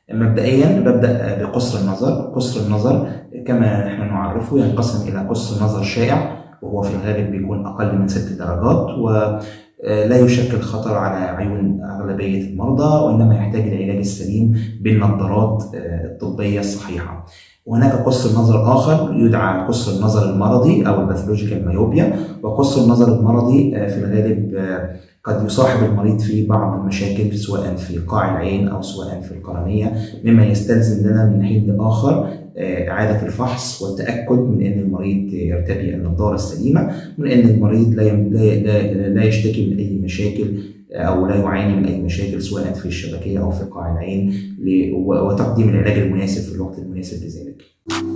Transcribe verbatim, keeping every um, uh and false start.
مبدئيا ببدأ بقصر النظر. قصر النظر كما نحن نعرفه ينقسم إلى قصر نظر شائع، وهو في الغالب بيكون أقل من ست درجات ولا يشكل خطر على عيون أغلبية المرضى، وإنما يحتاج العلاج السليم بالنظارات الطبية الصحيحة. وهناك قصر نظر آخر يدعى قصر النظر المرضي أو الباثولوجيكال مايوبيا. وقصر النظر المرضي في الغالب قد يصاحب المريض في بعض المشاكل سواء في قاع العين أو سواء في القرنية، مما يستلزم لنا من حين لآخر إعادة الفحص والتأكد من أن المريض يرتدي النظارة السليمة، من أن المريض لا لا لا يشتكي من أي مشاكل أو لا يعاني من أي مشاكل سواء في الشبكية أو في قاع العين، وتقديم العلاج المناسب في الوقت المناسب لذلك.